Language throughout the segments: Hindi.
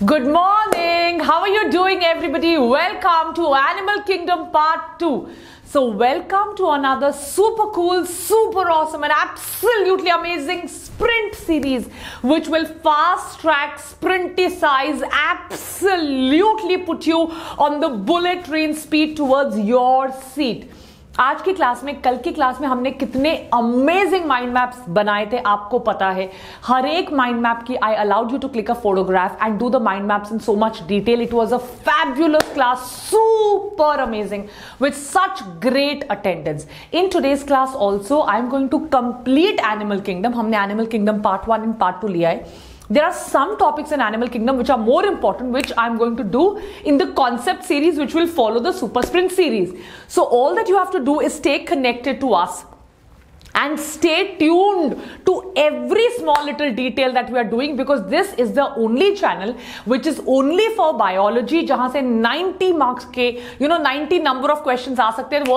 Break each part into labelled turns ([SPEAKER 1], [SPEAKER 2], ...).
[SPEAKER 1] Good morning. How are you doing, everybody? Welcome to Animal Kingdom Part 2. So welcome to another super cool, super awesome and absolutely amazing sprint series which will fast track sprinticize, absolutely put you on the bullet train speed towards your seat. आज की क्लास में, कल की क्लास में हमने कितने अमेजिंग माइंड मैप्स बनाए थे आपको पता है. हर एक माइंड मैप की I allowed you to click a photograph and do the mind maps in so much detail. It was a fabulous class, super amazing with such great attendance. In today's class also I am going to complete animal kingdom. हमने animal kingdom part 1 and part 2 लिया है. There are some topics in Animal Kingdom which are more important, which I'm going to do in the concept series which will follow the Super Sprint series. So all that you have to do is stay connected to us and stay tuned to every small little detail that we are doing, because this is the only channel which is only for biology जहां से 90 marks के 90 number of questions आ सकते हैं, वो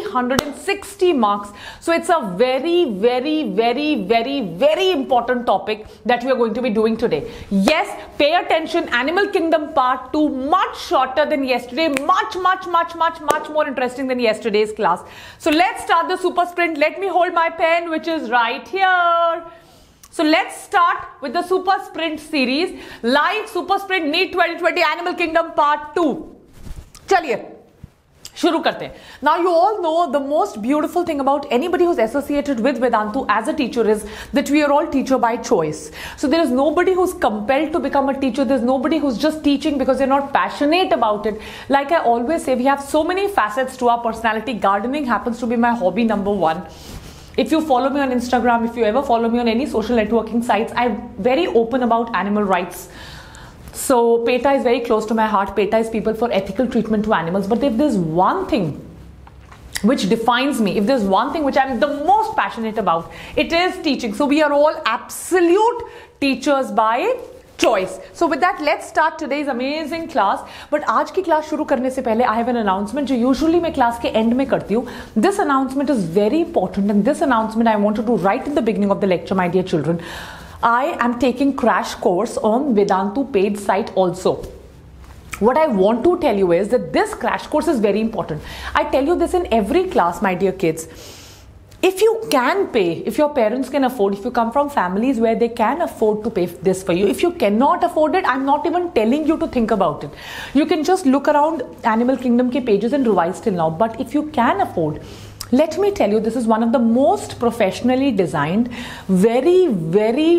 [SPEAKER 1] 360 marks. So it's a very very very very very important topic that we are going to be doing today. Yes, pay attention. Animal Kingdom Part 2 much shorter than yesterday, much more interesting than yesterday's class. So let's start the Super Sprint. Let me hold my pen which is right here. So let's start with the Super Sprint series, live Super Sprint NEET 2020 Animal Kingdom Part 2. चलिए शुरू करते हैं. Now you all know the most beautiful thing about anybody who's associated with Vedantu as a teacher is that we are all teacher by choice. So there is nobody who's compelled to become a teacher. There's nobody who's just teaching because they're not passionate about it. Like I always say, we have so many facets to our personality. Gardening happens to be my hobby number 1. If you follow me on Instagram, if you ever follow me on any social networking sites, I'm very open about animal rights. So PETA is very close to my heart. PETA is people for ethical treatment to animals. But if there's one thing which defines me, if there's one thing which I'm the most passionate about, it is teaching. So we are all absolute teachers by choice. So with that, let's start today's amazing class. But आज की क्लास शुरू करने से पहले I have an announcement जो usually मैं क्लास के end में करती हूँ. This announcement is very important, and this announcement I want to do right in the beginning of the lecture, my dear children. I am taking crash course on Vedantu paid site also. What I want to tell you is that this crash course is very important. I tell you this in every class, my dear kids. If you can pay, if your parents can afford, if you come from families where they can afford to pay this for you, if you cannot afford it, I'm not even telling you to think about it. You can just look around Animal Kingdom ke pages and revise till now. But if you can afford, let me tell you, this is one of the most professionally designed, very very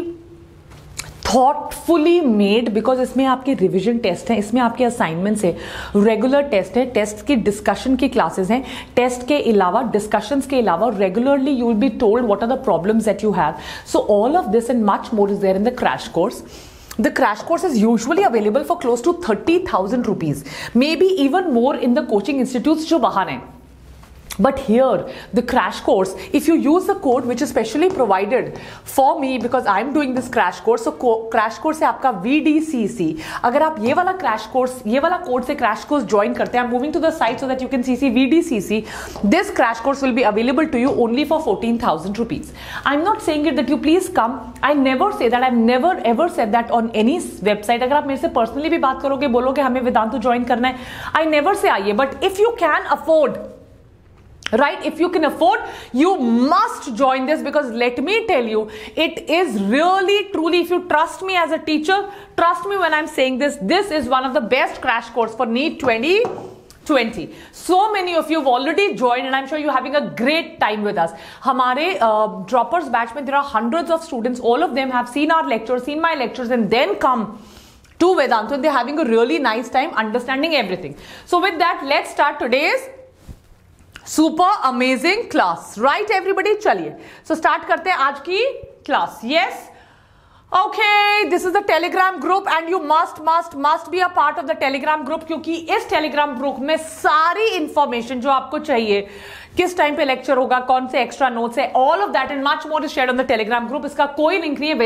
[SPEAKER 1] thoughtfully made, because इसमें आपके रिविजन टेस्ट हैं, इसमें आपके असाइनमेंट्स है, रेगुलर टेस्ट है, टेस्ट की डिस्कशन की क्लासेस हैं, टेस्ट के अलावा डिस्कशंस के अलावा regularly you will be told what are the problems that you have. So all of this and much more is there in the crash course. The crash course is usually available for close to 30,000 rupees, maybe even more in the coaching institutes जो बाहर हैं. But here, the crash course, if you use the code which is specially provided for me because I'm doing this crash course, so crash course है आपका VDCC. अगर आप ये वाला crash course, ये वाला code से crash course join करते हैं, I'm moving to the site so that you can see VDCC. This crash course will be available to you only for 14,000 rupees. I'm not saying it that you please come. I never say that. I've never ever said that on any website. अगर आप मेरे से personally भी बात करोगे, बोलोगे हमें वेदांतु join करना है, I never say आइए. But if you can afford, right, if you can afford, you must join this, because let me tell you, it is really truly, if you trust me as a teacher, trust me when I'm saying this, this is one of the best crash course for NEET 2020. So many of you have already joined and I'm sure you're having a great time with us. हमारे droppers batch में there are hundreds of students. All of them have seen our lectures, seen my lectures, and then come to Vedantu, and they're having a really nice time understanding everything. So with that, let's start today's super amazing class. Right everybody, चलिए सो स्टार्ट करते हैं आज की class. Yes, okay, this is the Telegram group and you must be a part of the Telegram group, क्योंकि इस टेलीग्राम ग्रुप में सारी इंफॉर्मेशन जो आपको चाहिए, किस टाइम पे लेक्चर होगा, कौन से एक्स्ट्रा नोट्स है, all of that and much more is shared on the Telegram group. इसका कोई लिंक नहीं है.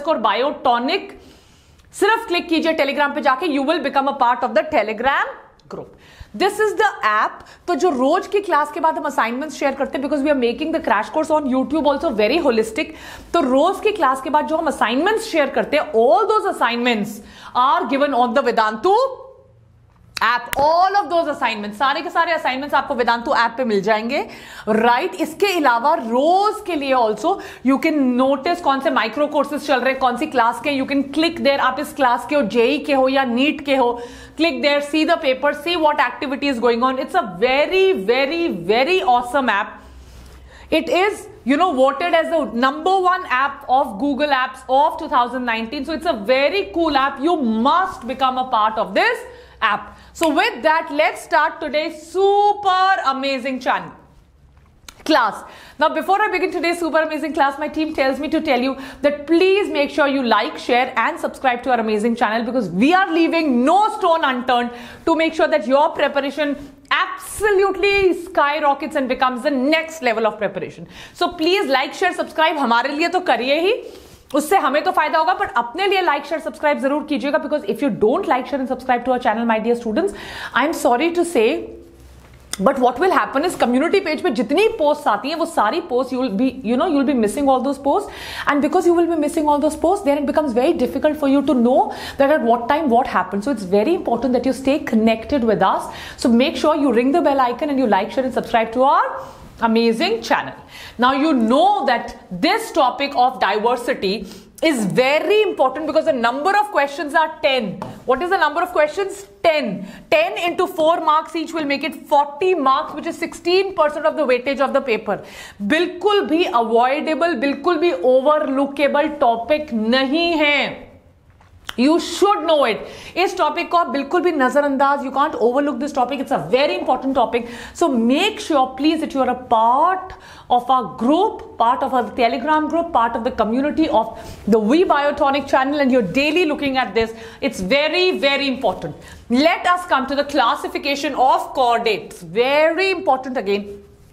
[SPEAKER 1] Vedantu_Biotonic, सिर्फ क्लिक कीजिए टेलीग्राम पे जाके, you will become a part of the Telegram group. This is the app. तो जो रोज की क्लास के बाद हम असाइनमेंट्स शेयर करते हैं, because we are making the crash course on YouTube also very holistic. तो रोज की क्लास के बाद जो हम असाइनमेंट्स शेयर करते हैं, all those assignments are given on the Vedantu app. All of those assignment, सारे के सारे असाइनमेंट्स आपको वेदांतु ऐप पे मिल जाएंगे, राइट. इसके अलावा रोज के लिए ऑल्सो यू कैन नोटिस कौन से माइक्रो कोर्सेज चल रहे हैं, कौन सी क्लास के. You can click there. आप इस क्लास के हो, जेई के हो या नीट के हो, click there, see the paper, see what activity is going on. It's a very very very awesome app. It is, voted as the #1 app of Google Apps of 2019. So it's a very cool app. You must become a part of this app. So with that, let's start today's super amazing channel class. Now before I begin today's super amazing class, my team tells me to tell you that please make sure you like, share and subscribe to our amazing channel, because we are leaving no stone unturned to make sure that your preparation absolutely skyrockets and becomes the next level of preparation. So please like, share, subscribe. हमारे लिए तो करिए ही, उससे हमें तो फायदा होगा, बट अपने लिए लाइक शेयर सब्सक्राइब जरूर कीजिएगा, because if you don't like share and subscribe to our channel, my dear students, I am sorry to say, but what will happen is community page पे जितनी पोस्ट आती है वो सारी post you'll be missing all those posts, and because you will be missing all those posts, then it becomes very difficult for you to know that at what time what happened. So it's very important that you stay connected with us. So make sure you ring the bell icon and you like, share and subscribe to our amazing channel. Now you know that this topic of diversity is very important because the number of questions are 10. What is the number of questions? 10. 10 into 4 marks each will make it 40 marks, which is 16% of the weightage of the paper. बिल्कुल भी avoidable, बिल्कुल भी overlookable topic नहीं है. You should know it. इस टॉपिक को आप बिल्कुल भी नजरअंदाज, you can't overlook this topic. It's a very important topic. So make sure please that you are a part of our group, part of our Telegram group, part of the community of the VBiotonic channel, and you're daily looking at this. It's very very important. Let us come to the classification of chordates. Very important again.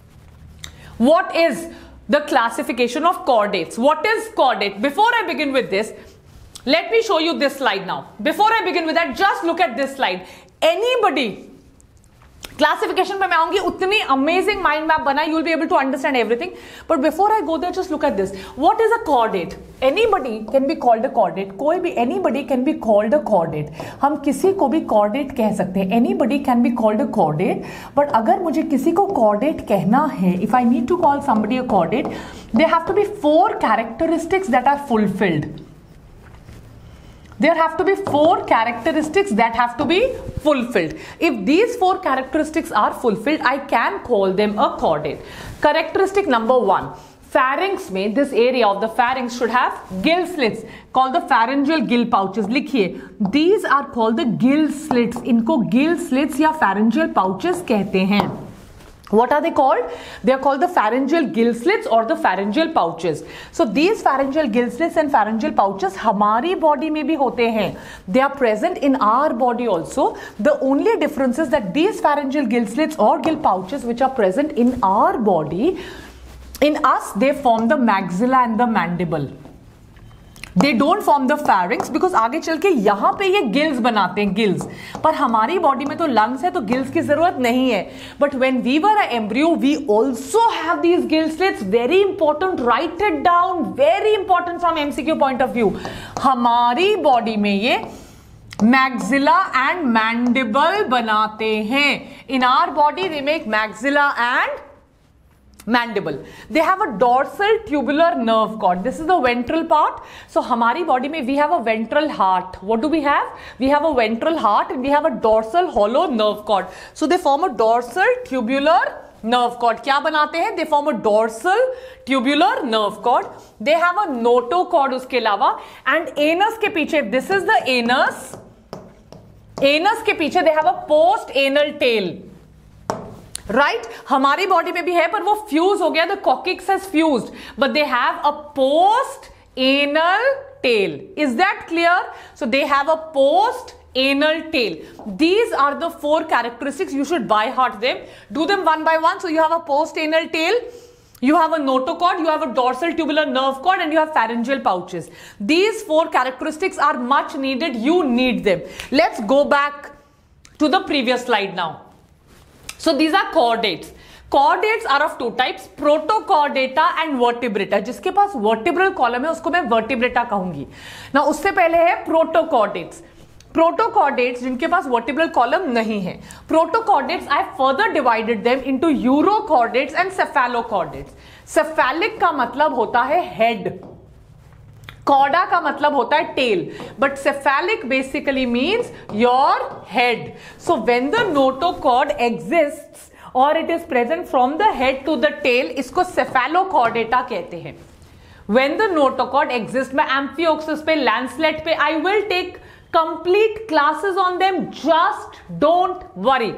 [SPEAKER 1] What is the classification of chordates? What is chordate? Before I begin with this, let me show you this slide now. Before I begin with that, just look at this slide. Anybody, classification पे मैं आऊंगी, उतनी amazing mind map बना, you will be able to understand everything. But before I go there, just look at this. What is a chordate? Anybody can be called a chordate. कोई भी, anybody can be called a chordate. हम किसी को भी chordate कह सकते हैं. Anybody can be called a chordate. But अगर मुझे किसी को chordate कहना है, if I need to call somebody a chordate, there have to be 4 characteristics that are fulfilled. There have to be 4 characteristics that have to be fulfilled. If these 4 characteristics are fulfilled, I can call them a chordate. Characteristic number 1. Pharynx में, this area of the pharynx should have gill slits called the pharyngeal gill pouches. लिखिए, these are called the gill slits. इनको gill slits या pharyngeal pouches कहते हैं. What are they called? They are called the pharyngeal gill slits or the pharyngeal pouches. So these pharyngeal gill slits and pharyngeal pouches हमारी body में भी होते हैं. They are present in our body also. The only difference is that these pharyngeal gill slits or gill pouches which are present in our body, in us they form the maxilla and the mandible. They don't form the pharynx because आगे चल के यहाँ पे ये गिल्स बनाते हैं, गिल्स. पर हमारी बॉडी में तो लंग्स है, तो गिल्स की जरूरत नहीं है. But when we were an embryo, we also have these gill slits. Very important, write it down. Very important from MCQ point of view. हमारी बॉडी में ये maxilla and mandible बनाते हैं. In our body, they make maxilla and mandible. They have a dorsal tubular nerve cord. This is the ventral part. So हमारी बॉडी में we have a ventral heart. What do we have? We have a ventral heart and we have a dorsal hollow nerve cord. So they form a dorsal tubular nerve cord. क्या बनाते हैं? They form a dorsal tubular nerve cord. They have a notochord उसके अलावा, and anus के पीछे, this is the anus. Anus के पीछे they have a post anal tail. Right हमारी बॉडी में भी है, पर वो फ्यूज हो गया. The coccyx has fused, but they have a post anal tail. Is that clear? So they have a post anal tail. These are the 4 characteristics. You should by heart them. Do them one by one. So you have a post anal tail, you have a notochord, you have a dorsal tubular nerve cord, and you have pharyngeal pouches. These 4 characteristics are much needed. You need them. Let's go back to the previous slide now. So these are chordates. Chordates are of two types, protochordata and vertebrata. जिसके पास vertebral column है उसको मैं vertebrata कहूंगी. Now उससे पहले है protochordates. Protochordates जिनके पास vertebral column नहीं है. Protochordates I have further divided them into urochordates and cephalochordates. Cephalic का मतलब होता है head. Chorda का मतलब होता है tail, but cephalic basically means your head. So when the notochord exists or it is present from the head to the tail, इसको cephalochordata कहते हैं. When the notochord exists, मैं amphioxus पे, lancelet पे, I will take complete classes on them. Just don't worry.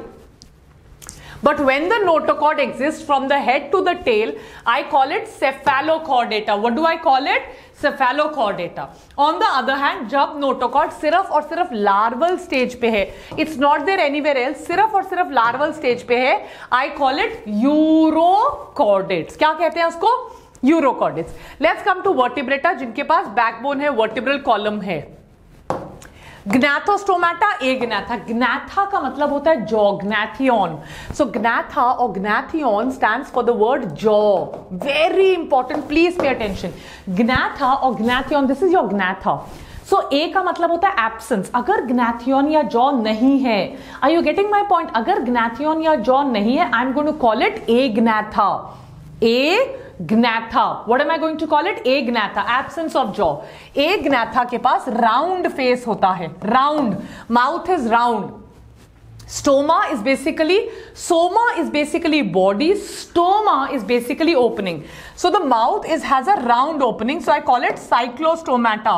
[SPEAKER 1] But when the notochord exists from the head to the tail, I call it cephalochordata. What do I call it? Cephalochordata. On the other hand, जब notochord सिर्फ और सिर्फ larval stage पे है, it's not there anywhere else, सिर्फ और सिर्फ larval stage पे है, I call it urochordates. क्या कहते हैं उसको? Urochordates. Let's come to vertebrata जिनके पास backbone है, vertebral column है. Gnathostomata, agnatha. Gnatha का मतलब होता है jaw, gnathion. So gnatha or gnathion stands for the word jaw. Very important, please pay attention. Gnatha or gnathion, this is your gnatha. So A का मतलब होता है absence. अगर gnathion या jaw नहीं है, are you getting my point? अगर gnathion या jaw नहीं है, I'm going to call it agnatha. Agnatha. What am I going to call it? Agnatha. Absence of jaw. Agnatha के पास round face होता है. Round. Mouth is round. Stoma is basically, soma is basically body. Stoma is basically opening. So the mouth has a round opening. So I call it cyclostomata.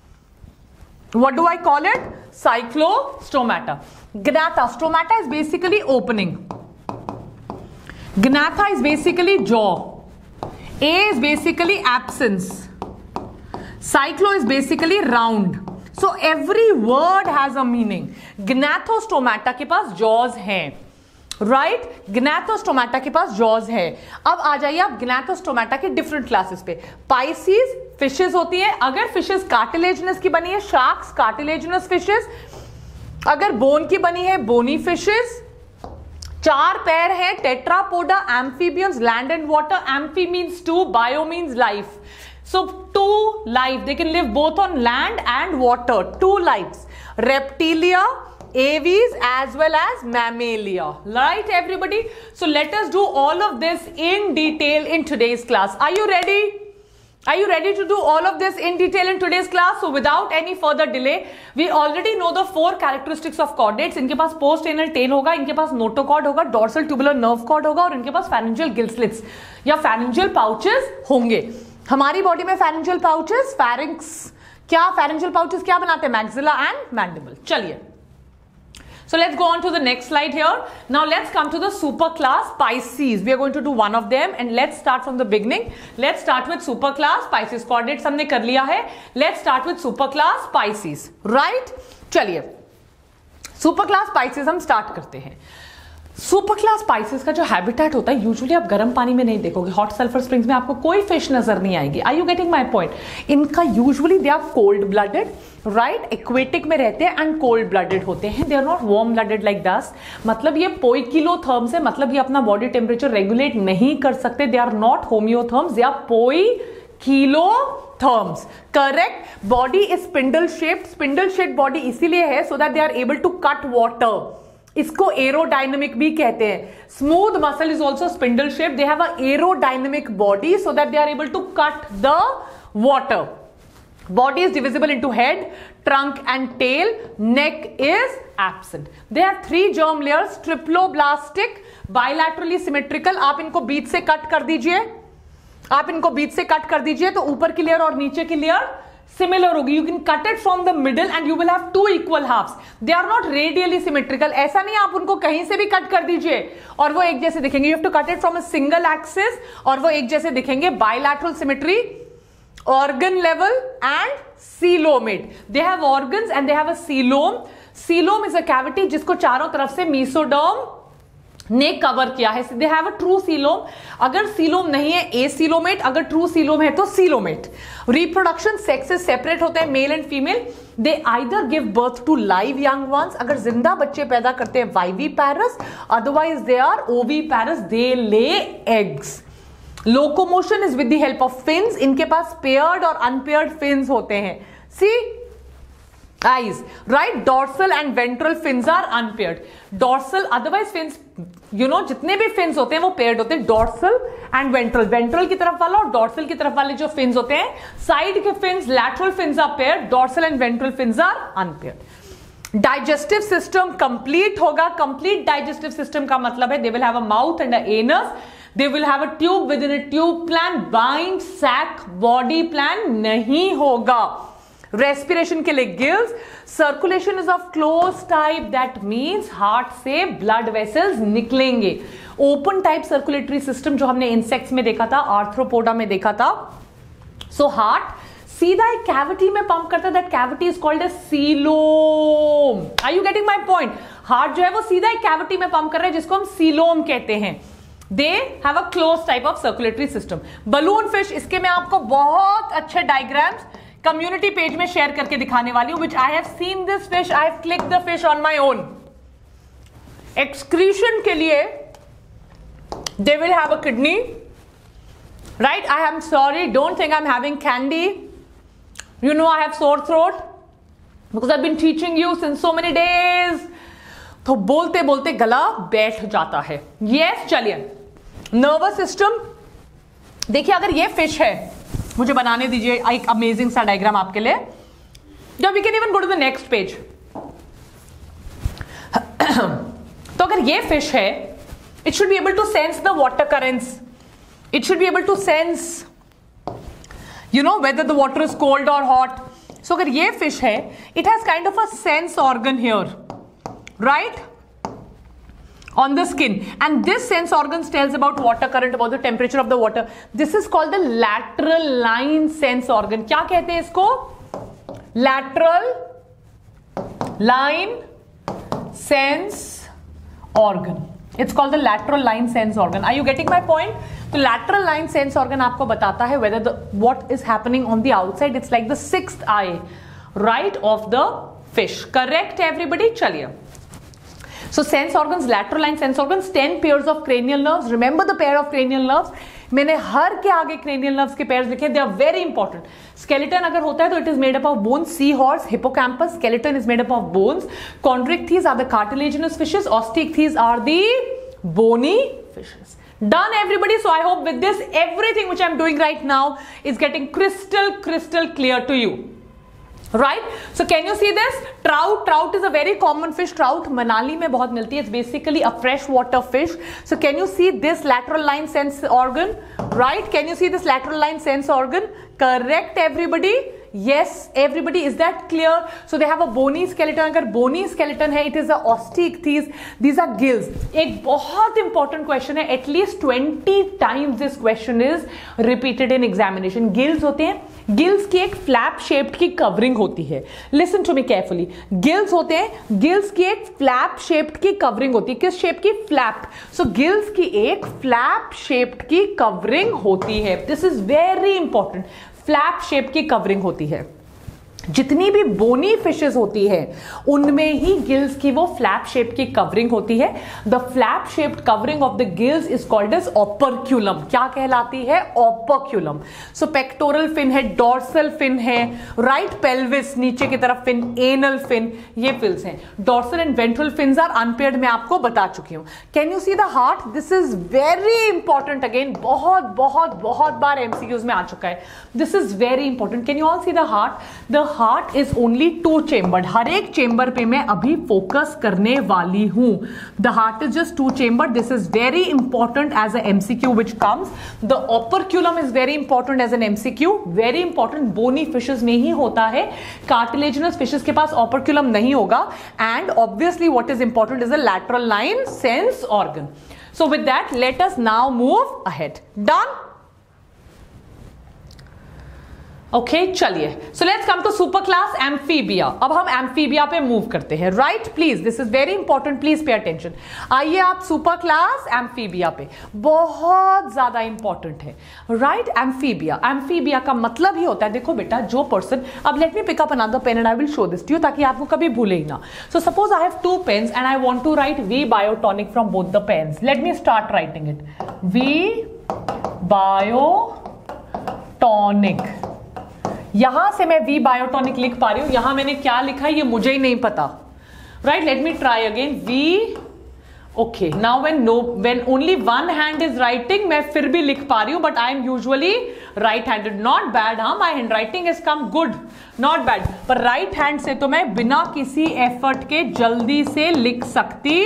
[SPEAKER 1] What do I call it? Cyclostomata. Gnatha. Stomata is basically opening. Gnatha is basically jaw. A is basically absence. Cyclo is basically round. So every word has a meaning. Gnathostomata के पास jaws हैं, right? Gnathostomata के पास jaws है. अब आ जाइए आप Gnathostomata के different classes पे. Pisces fishes होती है. अगर fishes cartilaginous की बनी है, sharks cartilaginous fishes. अगर bone की बनी है, bony fishes. चार पैर है, tetrapoda, amphibians, land and water. Amphi means two, bio means life. So two life, they can live both on land and water. Two lifes. Reptilia, aves as well as mammalia. Right everybody? So let us do all of this in detail in today's class. Are you ready? Are you ready to do all of this in detail in today's class? So without any further delay, we already know the four characteristics of chordates. इनके पास post anal tail होगा, इनके पास notochord होगा, dorsal tubular nerve cord होगा और इनके पास pharyngeal gill slits या pharyngeal pouches होंगे. हमारी बॉडी में pharyngeal pouches, pharynx, क्या pharyngeal pouches क्या बनाते हैं? Maxilla and mandible. चलिए. So let's go on to the next slide here. Now let's come to the superclass Pisces. We are going to do one of them and let's start from the beginning. Let's start with superclass Pisces. Chordates हमने कर लिया है. Let's start with superclass Pisces. Right? चलिए. Superclass Pisces हम start करते हैं. सुपर क्लास स्पाइसेस का जो हैबिटेट होता है यूजुअली आप गर्म पानी में नहीं देखोगे. हॉट सल्फर स्प्रिंग्स में आपको कोई फिश नजर नहीं आएगी. Are you getting my point? इनका usually they are cold blooded, right? Aquatic में रहते हैं एंड कोल्ड ब्लडेड होते हैं. They are not warm blooded like us. मतलब ये पोइकिलोथर्म्स है, मतलब ये अपना बॉडी टेम्परेचर रेगुलेट नहीं कर सकते. They are not homeotherms, they are poikilotherms. Correct. Body is spindle shaped. Spindle shaped body इसीलिए है so that they are able to cut water. इसको एरोडायनेमिक भी कहते हैं. Smooth muscle is also spindle shape. They have a aerodynamic body so that they are able to cut the water. Body is divisible into head, trunk and tail. Neck is absent. They have three germ layers, triploblastic, bilaterally symmetrical. आप इनको बीच से कट कर दीजिए. आप इनको बीच से कट कर दीजिए तो ऊपर की लेयर और नीचे की लेयर सिमिलर होगी. You can cut it from the middle and you will have two equal halves. They are not radially symmetrical. ऐसा नहीं आप उनको कहीं से भी कट कर दीजिए और वो एक जैसे दिखेंगे. You have to cut it from a single axis और वो एक जैसे दिखेंगे. Bilateral symmetry, organ level and coelomate. They have organs and they have a coelom. Coelom is a cavity जिसको चारों तरफ से mesoderm ने कवर किया है. They have a true coelom. अगर सीलोम नहीं है एसीलोमेट, अगर ट्रू सीलोम है तो सीलोमेट. रिप्रोडक्शन सेक्सेस सेपरेट होते हैं, male and female. They either give birth to live young ones, अगर जिंदा बच्चे पैदा करते हैं वाइवीपैरस, otherwise they are oviparous, they lay eggs. Locomotion is with the help of fins. इनके पास पेयर्ड और अनपेयर्ड फिन्स होते हैं. सी eyes, right? Dorsal and ventral fins are unpaired. Dorsal, otherwise fins, you know, जितने भी fins होते हैं वो paired होते हैं. Dorsal and ventral, ventral की तरफ वाला और dorsal की तरफ वाले जो fins होते हैं, side के fins, lateral fins are paired, dorsal and ventral fins are unpaired. Digestive system complete होगा. Complete digestive system का मतलब है they will have a mouth and a anus. They will have a tube within a tube plan. Bind, sac, body plan नहीं होगा. रेस्पिरेशन के लिए gills. Circulation is of close type, that means heart से ब्लड वेसल्स निकलेंगे. ओपन टाइप सर्कुलेटरी सिस्टम जो हमने इंसेक्ट्स में देखा था, आर्थ्रोपोडा में देखा था. सो हार्ट सीधा एक कैविटी में पंप करता है, that cavity is called a coelom. Are you getting my point? Heart जो है वो सीधा एक कैविटी में पंप कर रहा है जिसको हम सीलोम कहते हैं. They have a close type of circulatory system. Balloon fish, इसके मैं आपको बहुत अच्छे डायग्राम्स कम्युनिटी पेज में शेयर करके दिखाने वाली हूं. Which I have seen this fish, I have click the fish on my own. Excretion के लिए they will have a kidney, right? I am sorry, don't think I am having candy. You know I have sore throat because I been teaching you since so many days. तो बोलते बोलते गला बैठ जाता है. यस, चलिए. नर्वस सिस्टम देखिए, अगर ये फिश है, मुझे बनाने दीजिए एक अमेजिंग सा डायग्राम आपके लिए. जब we can even go to the next page. तो अगर ये फिश है, it should be able to sense the water currents. It should be able to sense, you know, whether the water is cold और हॉट. सो अगर ये फिश है, it has kind of a sense organ here, right, on the skin, and this sense organs tells about water current, about the temperature of the water. This is called the lateral line sense organ. क्या कहते हैं इसको? Lateral line sense organ. It's called the lateral line sense organ. Are you getting my point? तो lateral line sense organ आपको बताता है whether what is happening on the outside. It's like the sixth eye, right, of the fish. Correct, everybody? चलिए. So sense organs, lateral line sense organs, 10 pairs of cranial nerves. Remember the pair of cranial nerves? मैंने हर के आगे cranial nerves के pairs लिखे. They are very important. Skeleton अगर होता है तो it is made up of bones. Seahorse, hippocampus, skeleton is made up of bones. Chondrichthyes are the cartilaginous fishes. Osteichthyes are the bony fishes. Done, everybody? So I hope with this, everything which I am doing right now is getting crystal clear to you. Right? So can you see this? Trout is a very common fish. Trout Manali में बहुत मिलती है. It's basically a freshwater fish. So can you see this lateral line sense organ? Right? Can you see this lateral line sense organ? Correct, everybody? Yes, everybody. Is that clear? So they have a bony skeleton. अगर bony skeleton है, it is a osteichthyes. These are gills. एक बहुत important question है. At least 20 times this question is repeated in examination. Gills होते हैं. गिल्स की एक फ्लैप शेप्ड की कवरिंग होती है. Listen to me carefully. Gills होते हैं, गिल्स की एक फ्लैप शेप्ड की कवरिंग होती है. किस शेप की? फ्लैप. सो गिल्स की एक फ्लैप शेप्ड की कवरिंग होती है. This is very important. Flap shape की कवरिंग होती है. जितनी भी बोनी फिशेस होती है उनमें ही गिल्स की वो फ्लैप शेप की कवरिंग होती है. The flap shaped covering of the gills is called as operculum. क्या कहलाती है? ऑपरक्यूलम. सो पेक्टोरल फिन है, डॉर्सल फिन है, राइट, पेल्विस नीचे की तरफ फिन, एनल फिन, ये फिल्स हैं. Dorsal and ventral fins are unpaired, मैं आपको बता चुकी हूं. Can you see the heart? This is very important. Again बहुत बार एमसीक्यूज में आ चुका है. This is very important. Can you all see the heart? The heart is only 2 chambered. हर एक चेंबर पे मैं अभी फोकस करने वाली हूं. The heart is just 2 chambered. This is very important as a MCQ which comes. The operculum is very important as an MCQ. Very important. Bony fishes में ही होता है. कार्टिलेजिनस फिशेस के पास ऑपरक्यूलम नहीं होगा. And obviously what is important is the lateral line sense organ. So with that let us now move ahead. Done? Okay चलिए, so let's come to super class amphibia. अब हम एम्फीबिया पे मूव करते हैं, right? Please, this is very important, please pay attention. आइए आप सुपर क्लास एम्फीबिया पे, बहुत ज्यादा इंपॉर्टेंट है, राइट? एम्फीबिया, एम्फीबिया का मतलब ही होता है, देखो बेटा, जो पर्सन, अब let me pick up another pen and I will show this to you, ताकि आपको कभी भूले ही ना। So suppose I have two pens and I want to write V biotonic from both the pens. Let me start writing it, V biotonic. यहां से मैं वी बायोटॉनिक लिख पा रही हूं, यहां मैंने क्या लिखा है ये मुझे ही नहीं पता, right? Let me try again, V, okay, now when only one hand is writing, मैं फिर भी लिख पा रही हूं, but I am usually right handed. Not bad, हाँ, माई हैंड राइटिंग इज कम गुड, नॉट बैड, पर राइट हैंड से तो मैं बिना किसी एफर्ट के जल्दी से लिख सकती,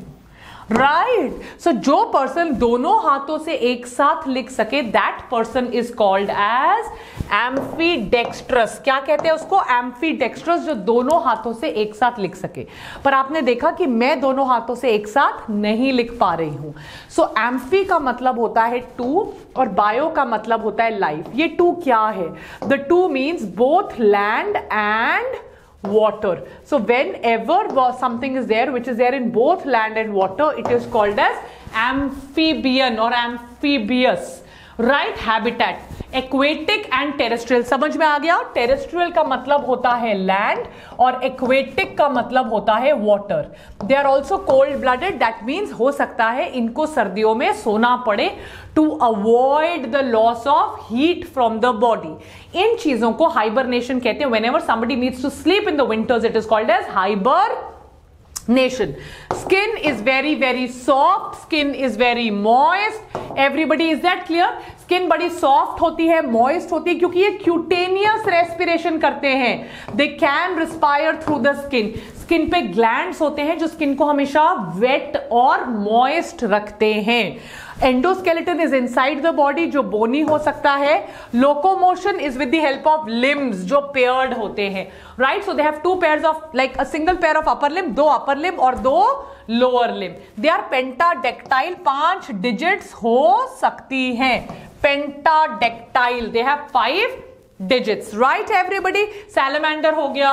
[SPEAKER 1] राइट? सो जो पर्सन दोनों हाथों से एक साथ लिख सके, that person is called as ambidextrous. क्या कहते हैं उसको? एम्फीडेक्स्ट्रस, जो दोनों हाथों से एक साथ लिख सके। पर आपने देखा कि मैं दोनों हाथों से एक साथ नहीं लिख पा रही हूं। सो एम्फी का मतलब होता है टू और बायो का मतलब होता है लाइफ। ये टू क्या है? The two means both land and water. So whenever something is there which is there in both land and water, it is called as amphibian or amphibious, right? Habitat, aquatic and terrestrial, समझ में आ गया? टेरेस्ट्रियल का मतलब होता है लैंड और एक्वेटिक का मतलब होता है water. They are also cold blooded, that means हो सकता है इनको सर्दियों में सोना पड़े to avoid the loss of heat from the body. इन चीजों को हाइबरनेशन कहते हैं। Whenever somebody needs to sleep in the winters, it is called as hibernation. Skin is very very soft, skin is very moist. Everybody, is that clear? Skin बड़ी सॉफ्ट होती है, मॉइस्ट होती है, क्योंकि ये क्यूटेनियस रेस्पिरेशन करते हैं। They can respire through the skin. Skin पे ग्लैंड्स होते हैं जो स्किन को हमेशा वेट और मॉइस्ट रखते हैं। Endoskeleton is inside the body, जो बोनी हो सकता है। Locomotion is with the help of limbs, जो पेयर्ड होते हैं, right? So they have two pairs of, like a single pair of upper limb, दो अपर लिम्ब और दो lower limb. They are pentadactyl, 5 digits हो सकती हैं। Pentadactyl, they have 5 digits, right everybody? Salamander हो गया,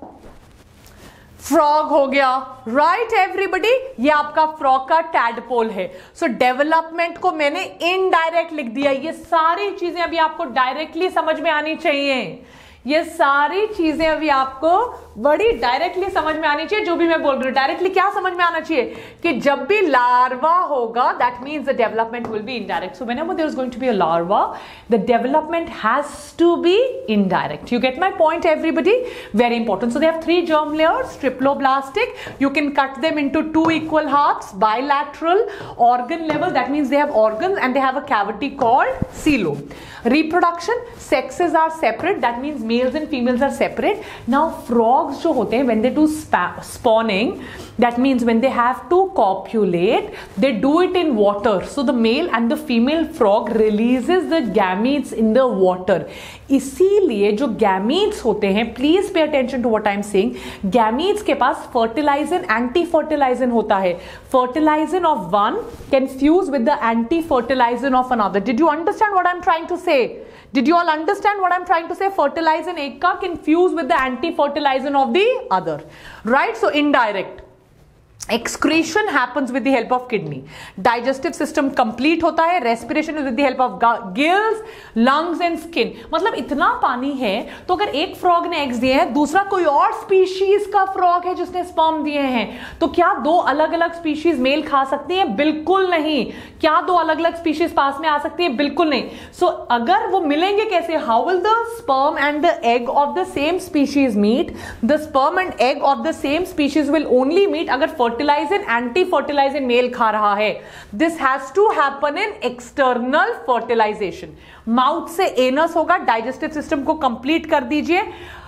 [SPEAKER 1] फ्रॉग हो गया, राइट एवरीबॉडी? ये आपका फ्रॉग का टैडपोल है। सो डेवलपमेंट को मैंने इनडायरेक्ट लिख दिया। ये सारी चीजें अभी आपको डायरेक्टली समझ में आनी चाहिए। ये सारी चीजें अभी आपको बड़ी डायरेक्टली समझ में आनी चाहिए। जो भी मैं बोल रही हूं, डायरेक्टली क्या समझ में आना चाहिए कि जब भी लार्वा होगा, that means the development will be indirect. So whenever there is going to be a larva, the development has to be indirect. You get my point everybody? Very important. So they have 3 germ layers, triploblastic, you can cut them into 2 equal halves, bilateral, organ level, that means they have organs and they have a cavity called coelom. Reproduction, sexes are separate, that means males and females are separate. Now frogs जो होते हैं, when they do spawning, that means when they have to copulate, they do it in water. So the male and the female frog releases the gametes in the water. इसीलिए जो gametes होते हैं, please pay attention to what I am saying, gametes के पास fertilizing, anti-fertilizing होता है। Fertilizing of one can fuse with the anti-fertilizing of another. Did you understand what I am trying to say? Did you all understand what I'm trying to say? Fertilizing एक का can fuse with the anti-fertilizing of the other, right? So indirect. Excretion happens with the help of kidney. Digestive system complete होता है. Respiration is with the help of gills, lungs and skin. मतलब इतना पानी है तो अगर एक फ्रॉग ने एग्स दिए हैं, दूसरा कोई और स्पीशीज का फ्रॉग है जिसने स्पर्म दिए हैं, तो क्या 2 अलग अलग स्पीशीज मेल खा सकती है? बिल्कुल नहीं। क्या 2 अलग अलग स्पीशीज पास में आ सकती है? बिल्कुल नहीं। सो अगर वो मिलेंगे कैसे? How will the sperm and the egg of the same species meet? The sperm and egg of the same species will only meet अगर फर्टिलाइजिंग एंटी फर्टिलाइजिंग मेल खा रहा है। This has to happen in external fertilization. Mouth से एनस होगा। डाइजेस्टिव सिस्टम को कंप्लीट कर दीजिए।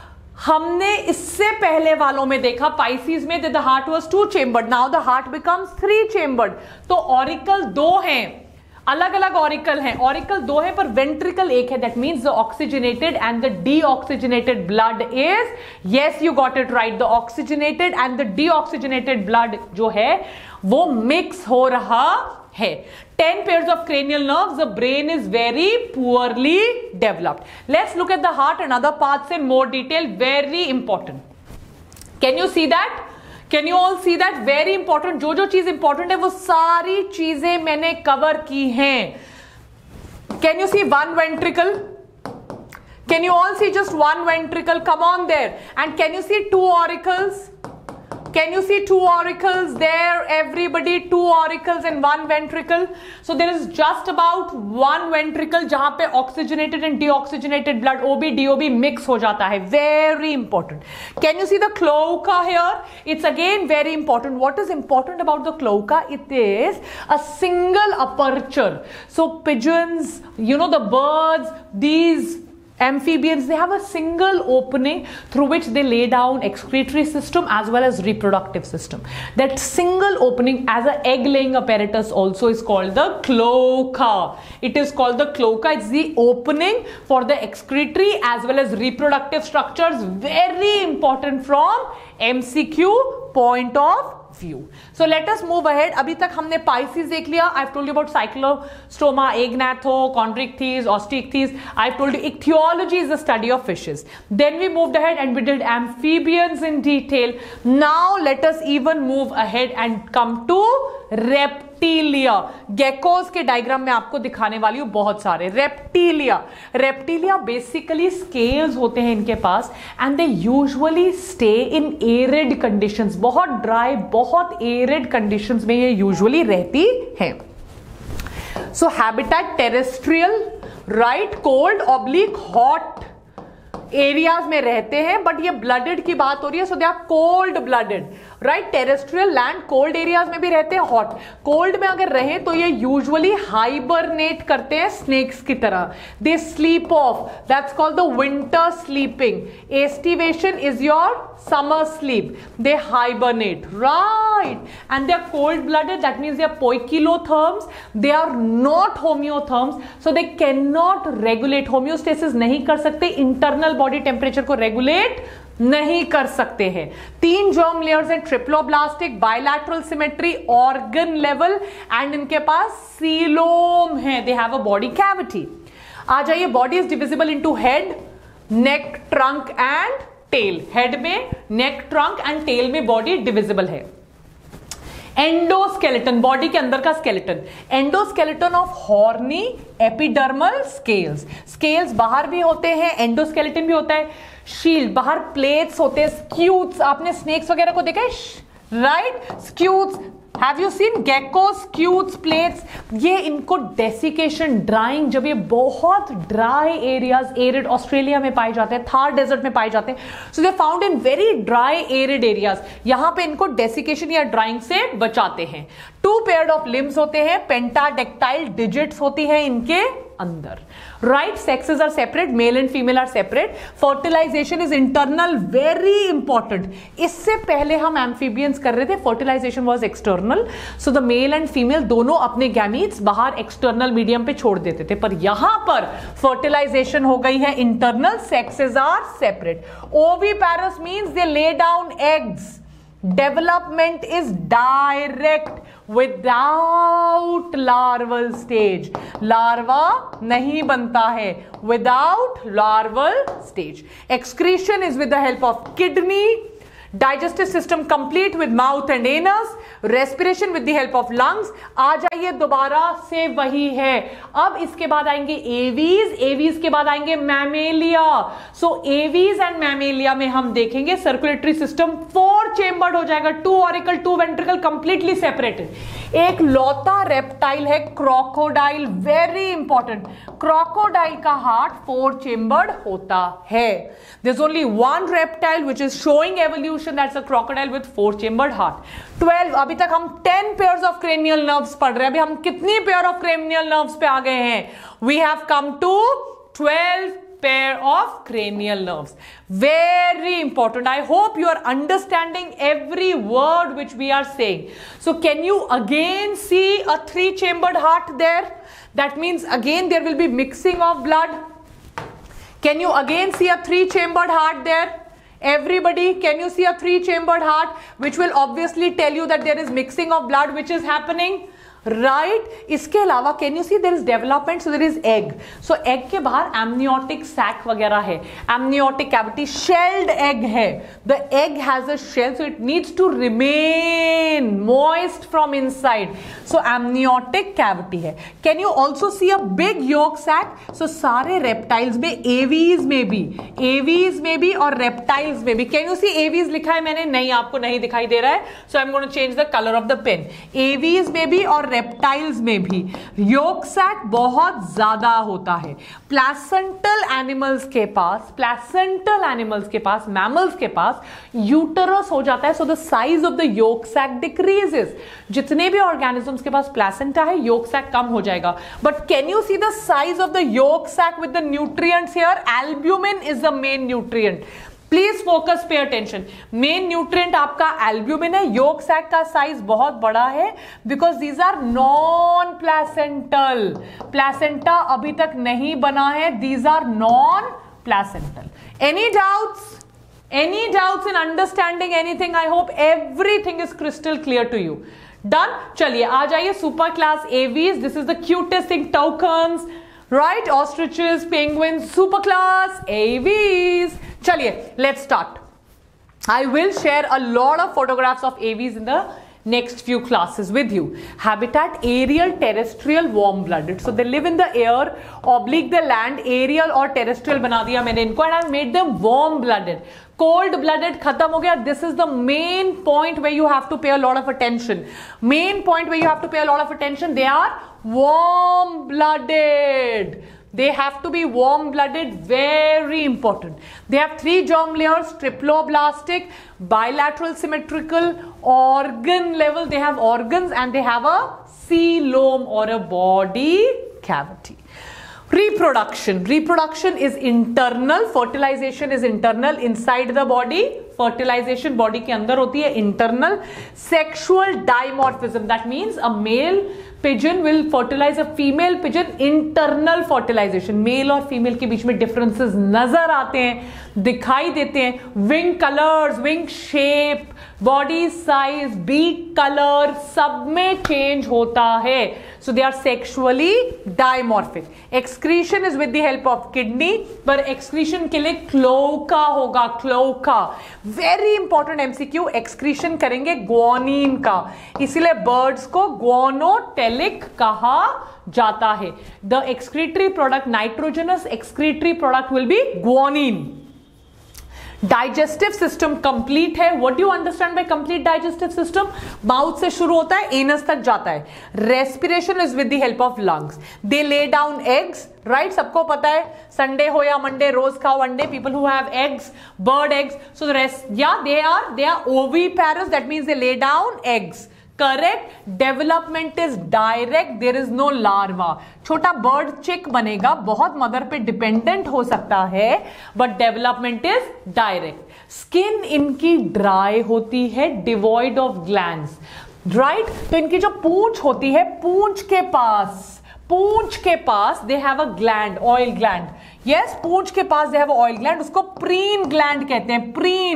[SPEAKER 1] हमने इससे पहले वालों में देखा, पाइसिस में the heart was 2 chambered, now the heart becomes 3 chambered. तो ऑरिकल 2 हैं, अलग अलग ऑरिकल हैं। ऑरिकल 2 है पर वेंट्रिकल 1 है। That means the oxygenated and the deoxygenated blood is, yes you got it right, the oxygenated and the deoxygenated blood जो है वो मिक्स हो रहा है. 10 pairs of cranial nerves, the brain is very poorly developed. Let's look at the heart and other parts in more detail. Very important. Can you see that? Can you all see that? Very important. जो जो चीज इंपॉर्टेंट है वो सारी चीजें मैंने कवर की हैं. Can you see one ventricle? Can you all see just one ventricle? Come on there. And can you see two auricles? Can you see two auricles there? Everybody, two auricles and one ventricle. So there is just about one ventricle जहां पे oxygenated and deoxygenated blood, OB, DOB mix हो जाता है. Very important. Can you see the cloaca here? It's again very important. What is important about the cloaca? It is a single aperture. So pigeons, you know, the birds, these amphibians, they have a single opening through which they lay down excretory system as well as reproductive system. That single opening as an egg laying apparatus also is called the cloaca. It is called the cloaca. It's the opening for the excretory as well as reproductive structures. Very important from MCQ point of view. So let us move ahead. अभी तक हमने Pisces देख लिया. I've told you about cyclostoma, agnatho, chondrichthyes, osteichthyes. I've told you ichthyology is the study of fishes. Then we moved ahead and we did amphibians in detail. Now let us even move ahead and come to Reptilia. Geckos के डायग्राम में आपको दिखाने वाली हूं बहुत सारे. रेप्टीलिया बेसिकली स्केल्स होते हैं इनके पास and they usually stay in arid conditions. बहुत ड्राई, बहुत एरिड कंडीशंस में ये यूजुअली रहती हैं. So habitat terrestrial, right, cold oblique hot areas में रहते हैं. बट ये ब्लडेड की बात हो रही है, so they are cold blooded, right. Terrestrial land cold areas में भी रहते हैं, हॉट. कोल्ड में अगर रहे तो ये यूजुअली हाइबरनेट करते हैं स्नेक्स की तरह. They sleep off, that's called the winter sleeping. Aestivation is your summer sleep. They hibernate, right? And they are cold blooded. That means they are poikilotherms. They are not homeotherms, so they cannot regulate. Homeostasis नहीं कर सकते, internal body temperature को regulate नहीं कर सकते हैं. 3 germ layers हैं, triploblastic, bilateral symmetry, organ level, and इनके पास सीलोम है. They have a body cavity. आ जाइए. Body is divisible into head, neck, trunk and tail. Head में, नेक, ट्रंक एंड टेल में बॉडी डिविजिबल है. एंडोस्केलेटन, बॉडी के अंदर का skeleton. Endoskeleton of horny epidermal scales. Scales बाहर भी होते हैं, एंडोस्केलेटन भी होता है. शील्ड, बाहर प्लेट्स होते हैं. स्क्यूट्स, आपने स्नेक्स वगैरह को देखा है, right? Scutes, have you seen geckos, scutes, plates. ये इनको डेसिकेशन, ड्राइंग, जब ये बहुत ड्राई एरियाज, एरिड ऑस्ट्रेलिया में पाए जाते हैं, थार डेजर्ट में पाए जाते हैं, so they found in very dry arid areas. यहां पे इनको डेसिकेशन या ड्राइंग से बचाते हैं. 2 पेयर ऑफ लिम्स होते हैं, पेंटाडेक्टाइल डिजिट्स होती है इनके अंदर, right. Sexes are separate, male and female are separate. Fertilization is internal, very important. इससे पहले हम एम्फीबियंस कर रहे थे, fertilization was external. So the male and female दोनों अपने गैमीट्स बाहर एक्सटर्नल मीडियम पे छोड़ देते थे, पर यहां पर फर्टिलाइजेशन हो गई है internal. Sexes are separate. Oviparous means they lay down eggs. Development is direct without larval stage. Larva नहीं बनता है without larval stage. Excretion is with the help of kidney. Digestive system complete with mouth and anus. Respiration with the help of lungs. आ जाइए, दोबारा से वही है. अब इसके बाद आएंगे एवीज, एवीज के बाद आएंगे Mammalia. So Aves and Mammalia में हम देखेंगे सर्कुलेटरी सिस्टम 4 चेम्बर्ड हो जाएगा. 2 ऑरिकल, 2 वेंट्रिकल, कंप्लीटली सेपरेटेड. एक लौता रेप्टाइल है क्रोकोडाइल. Very important. क्रोकोडाइल का हार्ट 4 चेम्बर्ड होता है. There is only one reptile which is showing evolution, that's a crocodile with 4 chambered heart. 12. अभी तक हम 10 पेयर्स ऑफ क्रेनियल नर्व्स पढ़ रहे हैं. अभी हम कितनी पेयर ऑफ क्रेनियल नर्व्स पे आ गए हैं? We have come to 12 pair of cranial nerves. Very important. I hope you are understanding every word which we are saying. So can you again see a 3-chambered heart there? That means again there will be mixing of blood. Can you again see a 3-chambered heart there? Everybody, can you see a 3-chambered heart, which will obviously tell you that there is mixing of blood which is happening? Right. इसके अलावा can you see there is development, so there is egg, so egg के बाहर एमनियोटिक सैक वगैरह है, एमनियोटिक कैविटी, शेल्ड एग है, the egg has a shell so it needs to remain moist from inside, so amniotic cavity है। Can you also see a big yolk sac, so सारे रेप्टाइल्स में, एवीज में भी और रेप्टाइल्स में भी, कैन यू सी एवीज लिखा है मैंने, नहीं आपको नहीं दिखाई दे रहा है, so I am going to change the colour of the pen, Aves में भी और रेप्टाइल्स में भी योक सैक बहुत ज्यादा होता है। प्लेसेंटल एनिमल्स के पास, मैमल्स के पास यूटरस हो जाता है, so the size of the yolk sac decreases. जितने भी ऑर्गेनिजम्स के पास प्लेसेंटा है, योक सैक कम हो जाएगा। But can you see the size of the yolk sac with the nutrients here, albumin is the main nutrient, please focus, pay attention. Main nutrient आपका एल्ब्यूमिन है, योक सैक का साइज बहुत बड़ा है because these are non placental, placenta अभी तक नहीं बना है, these are non placental. Any doubts in understanding anything? I hope everything is crystal clear to you. Done? चलिए आ जाइए super class Aves, this is the cutest thing, toucans, right, ostriches, penguins, super class Aves. चलिए let's start. I will share a lot of photographs of avies in the next few classes with you. Habitat: aerial, terrestrial, warm blooded. So they live in the air, oblique the land, aerial और terrestrial बना दिया मैंने इनको, and I made them warm blooded. Cold blooded खत्म हो गया. This is the main point where you have to pay a lot of attention. Main point where you have to pay a lot of attention. They are warm blooded. They have to be warm blooded, very important. They have 3 germ layers, triploblastic, bilateral symmetrical, organ level. They have organs and they have a coelom or a body cavity. Reproduction is internal, fertilization is internal inside the body, fertilization body के अंदर होती है, internal. Sexual dimorphism, that means a male pigeon will fertilize a female pigeon, internal fertilization. Male और फीमेल के बीच में differences नजर आते हैं, दिखाई देते हैं. Wing colors, wing shape, body size, beak color, सब में change होता है. So they are sexually dimorphic. Excretion is with the help of kidney, पर excretion के लिए क्लोका होगा, cloaca. Very important MCQ, excretion करेंगे guanine का, इसीलिए birds को guanotelic कहा जाता है. The excretory product, nitrogenous excretory product will be guanine. Digestive system complete है. What do you understand by complete digestive system? Mouth से शुरू होता है, एनस तक जाता है. Respiration is with the help of lungs. They lay down eggs, right, सबको पता है, संडे हो या मंडे रोज खाओ अंडे. People who have eggs, bird eggs, so they are oviparous, that means they lay down eggs. Correct. Development is direct, there is no larva. छोटा बर्ड चिक बनेगा, बहुत मदर पे डिपेंडेंट हो सकता है, but development is direct. Skin इनकी ड्राई होती है, डिवॉइड ऑफ ग्लैंड्स, राइट. तो इनकी जो पूंछ होती है, पूंछ के पास they have a gland, oil gland. Yes, पूंछ के पास दे हैव ऑयल ग्लैंड, उसको प्रीन ग्लैंड कहते हैं.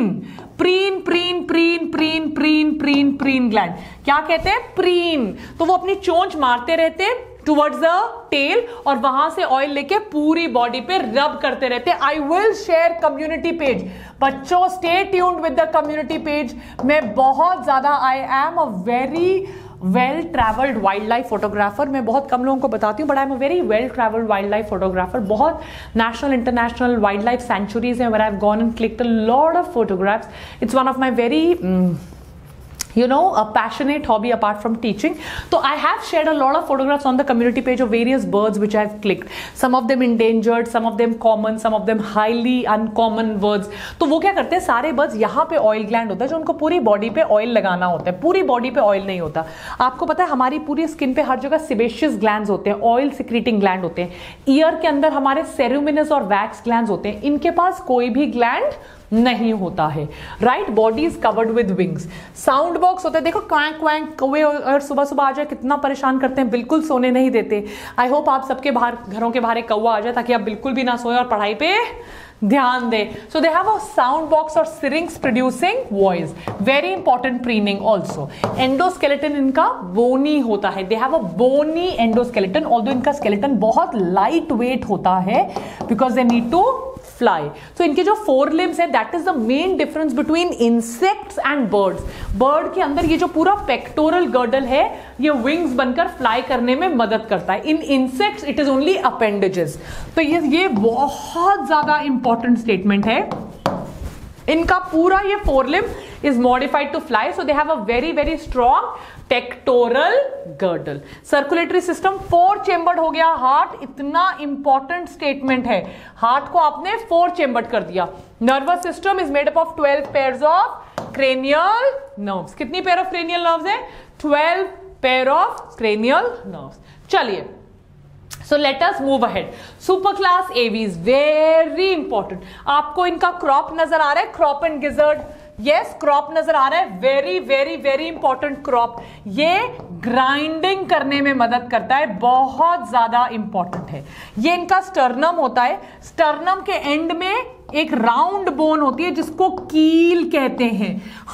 [SPEAKER 1] प्रीन ग्लैंड क्या कहते हैं? प्रीन. तो वो अपनी चोंच मारते रहते हैं टुवर्ड्स द टेल और वहां से ऑयल लेके पूरी बॉडी पे रब करते रहते हैं. I will share community page. बच्चों stay tuned with the community page. मैं बहुत ज्यादा, I am a very well travelled wildlife photographer. मैं बहुत कम लोगों को बताती हूँ, but I am a very well travelled wildlife photographer. बहुत national international wildlife sanctuaries हैं where I've gone and clicked a lot of photographs. It's one of my very a passionate hobby apart from teaching. So I have shared a lot of photographs on the community page of various birds which I've clicked. Some of them endangered, some of them common, some of them highly uncommon birds. तो वो क्या करते हैं, सारे birds यहाँ पे ऑयल ग्लैंड होता है जो उनको पूरी बॉडी पे ऑयल लगाना होता है. पूरी बॉडी पे ऑयल नहीं होता. आपको पता है हमारी पूरी स्किन पे हर जगह सिबेशियस ग्लैंड्स होते हैं, ऑयल सिक्रीटिंग ग्लैंड होते हैं. ईयर के अंदर हमारे सेरुमिनस और वैक्स ग्लैंड्स होते हैं. इनके पास कोई भी ग्लैंड नहीं होता है, right. Body is covered with wings. Sound box होता है, देखो क्वैंक क्वैंक कौवे और सुबह सुबह आ जाए कितना परेशान करते हैं, बिल्कुल सोने नहीं देते. आई होप आप सबके बाहर, घरों के बाहर एक कौवा आ जाए ताकि आप बिल्कुल भी ना सोए और पढ़ाई पे ध्यान दे. So they have a sound box or syrinx producing voice. Very important preening also. Endoskeleton इनका bony होता है. They have a bony endoskeleton. Although इनका skeleton बहुत light weight होता है because they need to fly. So इनके जो फोर लिम्स है, that is the main difference between insects and birds. Bird के अंदर ये जो पूरा pectoral girdle है, ये wings बनकर fly करने में मदद करता है. In insects it is only appendages. तो ये बहुत ज्यादा important statement है. इनका पूरा ये four limb is modified to fly, so they have a very very strong pectoral girdle. Circulatory system 4 chambered हो गया. हार्ट इतना इंपॉर्टेंट स्टेटमेंट है. हार्ट को आपने 4 chambered कर दिया. Nervous system is made up of 12 pairs of cranial nerves. कितनी पेयर ऑफ cranial nerves है? 12 pair ऑफ cranial nerves. चलिए, so let us move ahead. Super class AVs very important. आपको इनका क्रॉप नजर आ रहा है, crop and gizzard. Yes, crop नजर आ रहा है. Very very very important crop. ये ग्राइंडिंग करने में मदद करता है, बहुत ज्यादा इंपॉर्टेंट है. ये इनका स्टर्नम होता है. स्टर्नम के एंड में एक राउंड बोन होती है जिसको कील कहते हैं.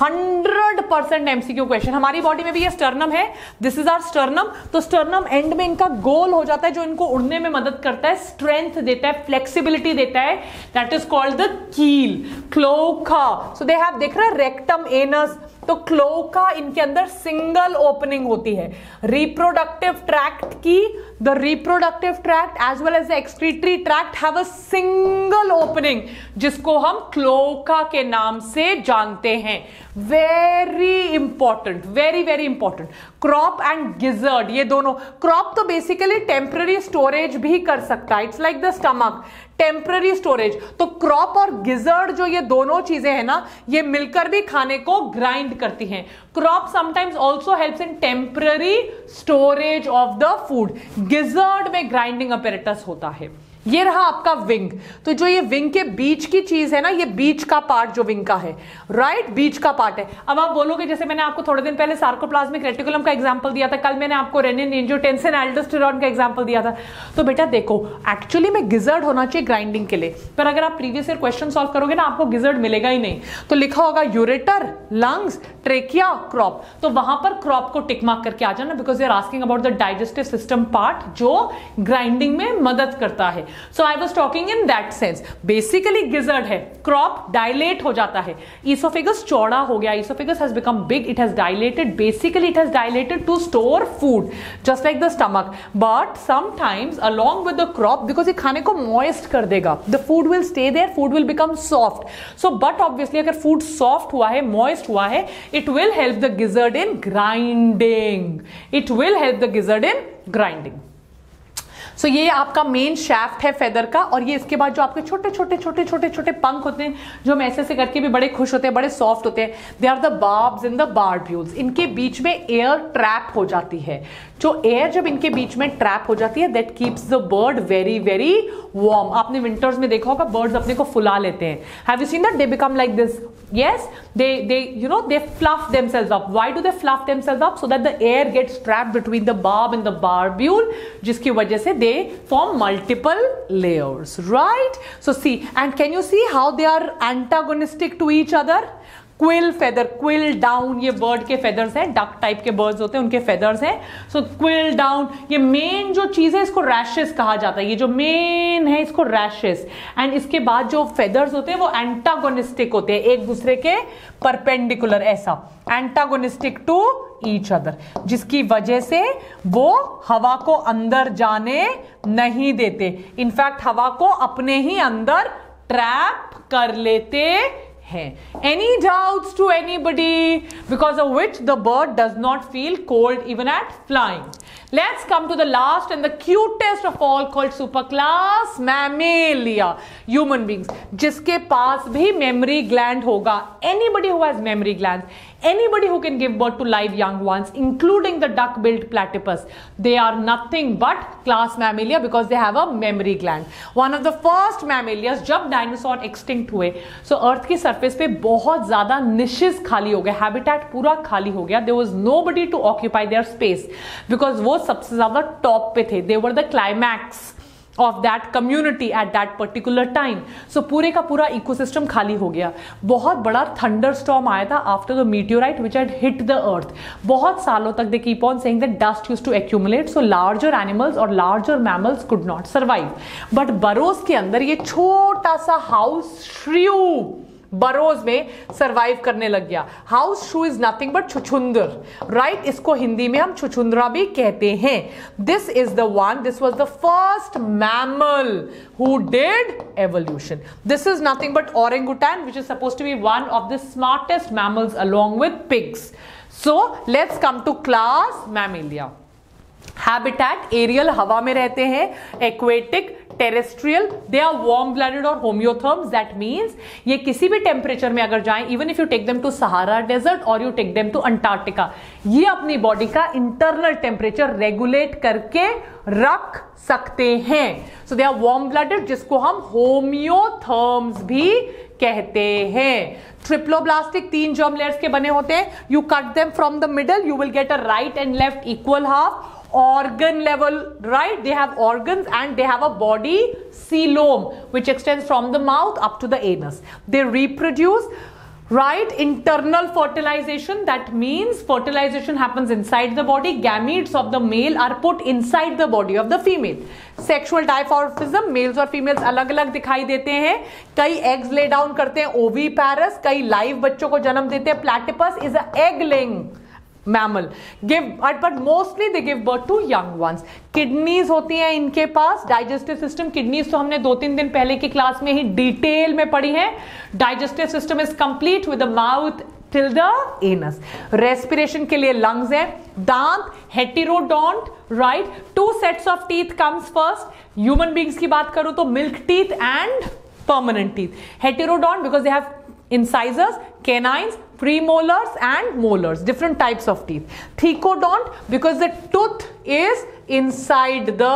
[SPEAKER 1] 100% एमसीक्यू क्वेश्चन. हमारी बॉडी में भी ये स्टर्नम है. This is our sternum. तो स्टर्नम एंड में इनका गोल हो जाता है जो इनको उड़ने में मदद करता है, स्ट्रेंथ देता है, फ्लेक्सिबिलिटी देता है. That is called the keel. Cloaca. So they have, देख रहे हैं, रेक्टम, एनस. तो क्लोका इनके अंदर सिंगल ओपनिंग होती है. रिप्रोडक्टिव ट्रैक्ट की, the reproductive tract as well as the excretory tract have a single opening जिसको हम क्लोका के नाम से जानते हैं. Very important, very very important. Crop and gizzard, ये दोनों. क्रॉप तो बेसिकली टेम्पररी स्टोरेज भी कर सकता है. It's like the stomach, temporary storage. तो क्रॉप और गिजर्ड जो ये दोनों चीजें हैं ना, ये मिलकर भी खाने को ग्राइंड करती हैं. Crop sometimes also helps in temporary storage of the food. Gizzard में ग्राइंडिंग अपैरेटस होता है. ये रहा आपका विंग. तो जो ये विंग के बीच की चीज है ना, ये बीच का पार्ट जो विंग का है, राइट, बीच का पार्ट है. अब आप बोलोगे, जैसे मैंने आपको थोड़े दिन पहले सार्कोप्लाज्मिक रेटिकुलम का एग्जांपल दिया था, कल मैंने आपको रेनिन, एंजियोटेंसिन, एल्डोस्टेरोन का एग्जांपल दिया था. तो बेटा देखो, एक्चुअली में गिजर्ड होना चाहिए ग्राइंडिंग के लिए, पर अगर आप प्रीवियस ईयर क्वेश्चन सॉल्व करोगे ना, आपको गिजर्ड मिलेगा ही नहीं. तो लिखा होगा यूरेटर, लंग्स, ट्रेकिया, क्रॉप. तो वहां पर क्रॉप को टिक मार्क करके आ जाना, because you are asking about the digestive system part जो ग्राइंडिंग में मदद करता है. So I was talking in that sense. Basically gizzard है, क्रॉप डायलेट हो जाता है. ईसोफेगस चौड़ा हो गया, esophagus has become big, it has dilated. Basically it has dilated to store food just like the stomach. But sometimes along with the crop, because ये खाने को मॉइस्ट कर देगा, the food will stay there, food will become soft. So but obviously अगर फूड सॉफ्ट हुआ है, मॉइस्ट हुआ है, it will help the gizzard in grinding. It will help the gizzard in grinding. So ये आपका मेन शैफ्ट है फेदर का. और ये इसके बाद जो आपके छोटे छोटे छोटे छोटे छोटे पंख होते हैं, जो हम ऐसे करके भी बड़े खुश होते हैं, बड़े सॉफ्ट होते हैं, they are the barbs in the barbules. इनके बीच में एयर ट्रैप हो जाती है. जो एयर जब इनके बीच में ट्रैप हो जाती है, that keeps the bird very very warm. आपने विंटर्स में देखा होगा, बर्ड्स अपने को फुला लेते हैं. Have you seen that? They become like this. Yes, they fluff themselves up. Why do they fluff themselves up? So that the air gets trapped between the barb and the barbule, जिसकी वजह से they form multiple layers, right? So see, and can you see how they are antagonistic to each other? Quill feather, quill down, ये बर्ड के फेदर्स हैं, डक टाइप के बर्ड्स होते हैं, उनके फेदर्स हैं. सो क्विल डाउन, ये मेन जो चीज है, इसको रैशेस कहा जाता है. ये जो मेन है, इसको रैशेस. एंड इसके बाद जो फेदर्स होते हैं वो एंटागोनिस्टिक होते हैं, एक दूसरे के परपेंडिकुलर, ऐसा एंटागोनिस्टिक टू ईच अदर, जिसकी वजह से वो हवा को अंदर जाने नहीं देते. इनफैक्ट हवा को अपने ही अंदर ट्रैप कर लेते हैं. Any doubts to anybody? Because of which the bird does not feel cold even at flying. Let's come to the last and the cutest of all, called superclass mammalia, human beings, जिसके पास भी memory gland होगा. Anybody who has memory glands, anybody who can give birth to live young ones, including the duck-billed platypus, they are nothing but class mammalia because they have a memory gland. One of the first mammalias, जब डायनासोर extinct हुए, so अर्थ की सरफेस पे बहुत ज्यादा निशेस खाली हो गए, हैबिटेट पूरा खाली हो गया. There was nobody to occupy their space because वो सबसे ज्यादा टॉप पे थे. They were the climax of that community at that particular time. So पूरे का पूरा इकोसिस्टम खाली हो गया. बहुत बड़ा thunderstorm आया था after the meteorite which had hit the earth. बहुत सालों तक they keep on saying that dust used to accumulate, so larger animals or larger mammals could not survive. But burrows के अंदर ये छोटा सा house shrew बरोज में सर्वाइव करने लग गया. House shrew is nothing but छुछुंदर, राइट? इसको हिंदी में हम छुछुंदरा भी कहते हैं. This is the one, this was the first mammal who did evolution. This is nothing but orangutan which is supposed to be one of the smartest mammals along with pigs. So let's come to class Mammalia. Habitat, aerial हवा में रहते हैं, aquatic, terrestrial, they are warm blooded और होम्योथर्म्स. दैट मीन्स ये किसी भी टेम्परेचर में अगर जाएं, even if you take them to Sahara desert और you take them to Antarctica, ये अपनी बॉडी का इंटरनल टेम्परेचर रेगुलेट करके रख सकते हैं. So they are warm blooded, जिसको हम होम्योथर्म्स भी कहते हैं. ट्रिप्लोब्लास्टिक 3 जर्म लेयर्स के बने होते हैं. You cut them from the middle, you will get a right and left equal half. Organ level, right? They have organs and they have a body coelom which extends from the mouth up to the anus. They reproduce, right? Internal fertilization, that means fertilization happens inside the body. Gametes of the male are put inside the body of the female. Sexual dimorphism, males और females अलग अलग दिखाई देते हैं. कई eggs lay down करते हैं, oviparous, कई live बच्चों को जन्म देते हैं. Platypus is a egg laying mammal, but mostly they give birth to young ones. Kidneys होती हैं इनके पास. डाइजेस्टिव सिस्टम, किडनीज तो हमने 2-3 दिन पहले की क्लास में ही डिटेल में पढ़ी है. Digestive system is complete with the mouth till the anus. Respiration के लिए लंग्स है. दांत, heterodont, right? 2 sets of teeth comes first. Human beings की बात करूं तो milk teeth and permanent teeth. Heterodont because they have incisors, canines, premolars and molars, different types of teeth. Thecodont because the tooth is inside the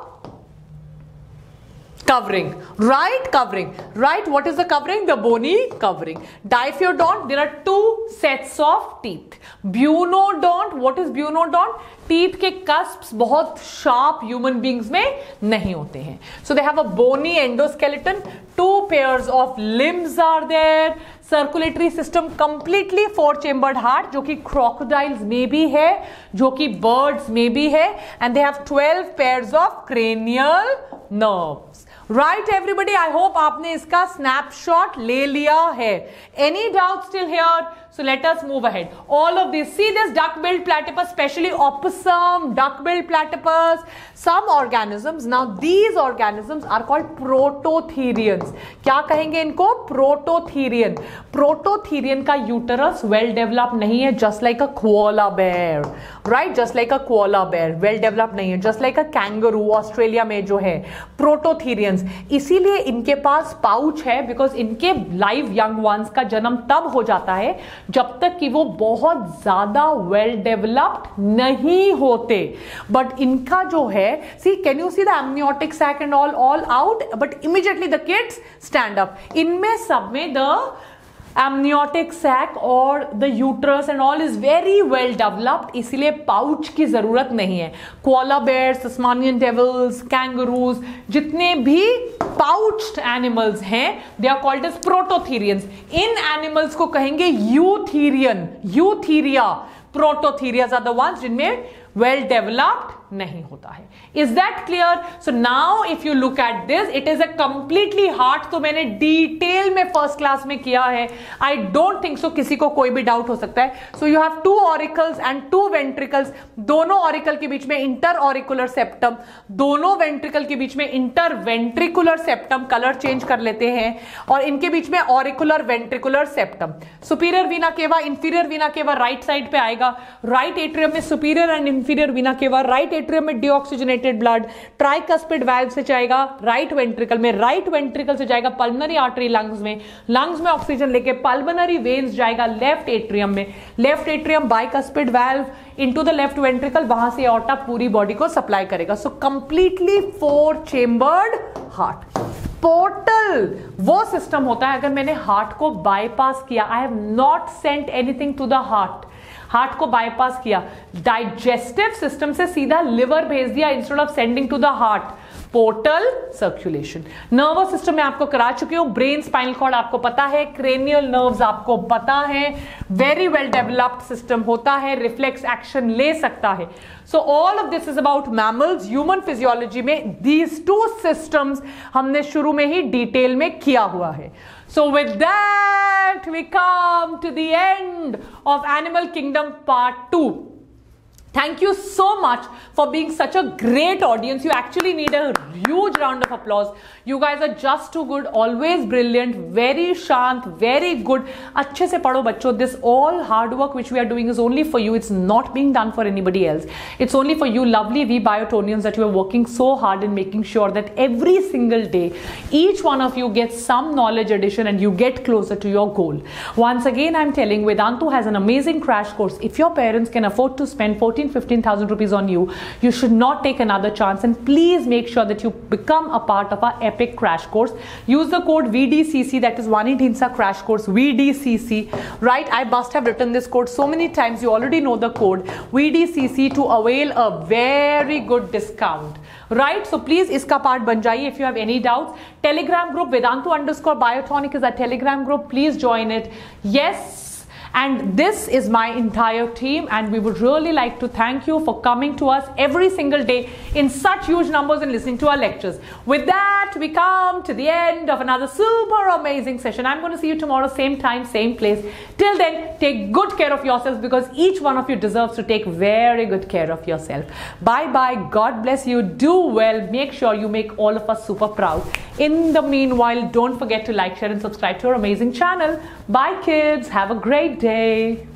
[SPEAKER 1] covering, right? Covering, right? What is the covering? The bony covering. Diphyodont, there are 2 sets of teeth. Bunodont, what is bunodont? Teeth के cusps बहुत शार्प ह्यूमन बींग्स में नहीं होते हैं. So they have a bony endoskeleton. 2 pairs of limbs are there. Circulatory system completely 4 chambered heart, जो कि क्रोकोडाइल्स में भी है, जो कि बर्ड्स में भी है. And they have 12 pairs of cranial nerves. Right everybody, I hope आपने इसका स्नैपशॉट ले लिया है. Any doubt still here? So let us move ahead. All of these, see this duck-billed platypus, especially opossum, duck-billed platypus, some organisms. Now these organisms are called prototherians. क्या कहेंगे इनको? Prototherian. Prototherian का uterus well developed नहीं है, just like a koala bear, right? Just like a koala bear, well developed नहीं है, just like a kangaroo, Australia में जो है. Prototherians, इसीलिए इनके पास पाउच है, बिकॉज इनके लाइव यंग वंस का जन्म तब हो जाता है जब तक कि वो बहुत ज्यादा वेल डेवलप्ड नहीं होते. बट इनका जो है, see can you see the amniotic sac and all out, but immediately the kids stand up. इनमें सब में द amniotic sac और the uterus and all is very well developed, इसीलिए पाउच की जरूरत नहीं है. Koala bears, Tasmanian devils, kangaroos, जितने भी पाउच्ड एनिमल्स हैं, they are called as prototherians. इन एनिमल्स को कहेंगे eutherian, eutheria. Prototherias are the ones जिनमें वेल डेवलप्ड नहीं होता है. Is that clear? So now if you look at this, it is a completely heart. तो मैंने डिटेल में फर्स्ट क्लास में किया है. आई डोंट थिंक सो किसी को कोई भी डाउट हो सकता है. So you have 2 auricles and 2 ventricles. दोनों ऑरिकल के बीच में इंटर ऑरिकुलर सेप्टम, दोनों वेंट्रिकल के बीच में inter ventricular septum. Colour change कर लेते हैं. और इनके बीच में auricular ventricular septum. Superior vena cava, inferior vena cava right side पे आएगा. राइट एट्रियम में superior and inferior vena cava. Right atrium में डीऑक्सीजनेटेड ब्लड. ट्राइकस्पिड वाल्व से जाएगा राइट वेंट्रिकल में. राइट वेंट्रिकल से जाएगा पल्मोनरी आर्टरी लंग्स में. लंग्स में ऑक्सीजन लेके पल्मोनरी वेन्स जाएगा लेफ्ट एट्रियम में. Left atrium bicuspid valve into the left ventricle, वहां से ऑर्टा पूरी बॉडी को सप्लाई करेगा. So completely 4 chambered heart. Portal वो सिस्टम होता है, अगर मैंने हार्ट को बाईपास किया, I have not sent anything to the heart, heart को बाईपास किया, डाइजेस्टिव सिस्टम से सीधा लिवर भेज दिया instead of sending to the heart, portal circulation. Nervous system में आपको करा चुकी हूं, ब्रेन स्पाइनल कॉर्ड आपको पता है, क्रेनियल नर्व्स आपको पता है, वेरी वेल डेवलप्ड सिस्टम होता है, रिफ्लेक्स एक्शन ले सकता है। So all of this is about mammals. Human physiology में दीज टू सिस्टम्स हमने शुरू में ही डिटेल में किया हुआ है। So with that we come to the end of Animal Kingdom Part 2. Thank you so much for being such a great audience. You actually need a huge round of applause. You guys are just too good, always brilliant, very shant, very good. अच्छे से पढ़ो बच्चों. This all hard work which we are doing is only for you. It's not being done for anybody else. It's only for you lovely VBiotonians that you are working so hard in making sure that every single day, each one of you gets some knowledge addition and you get closer to your goal. Once again, I'm telling Vedantu has an amazing crash course. If your parents can afford to spend 15,000 rupees on you, you should not take another chance, and please make sure that you become a part of our epic crash course. Use the code VDCC, that is Vani crash course, VDCC, right? I must have written this code so many times, you already know the code VDCC to avail a very good discount, right? So please iska part ban jaiye. If you have any doubts, Telegram group Vedantu_Biotonic is our Telegram group, please join it. Yes, and this is my entire team, and we would really like to thank you for coming to us every single day in such huge numbers and listening to our lectures. With that, we come to the end of another super amazing session. I'm going to see you tomorrow, same time, same place. Till then, take good care of yourselves, because each one of you deserves to take very good care of yourself. Bye bye. God bless you. Do well. Make sure you make all of us super proud. In the meanwhile, don't forget to like, share and subscribe to our amazing channel. Bye kids. Have a great day.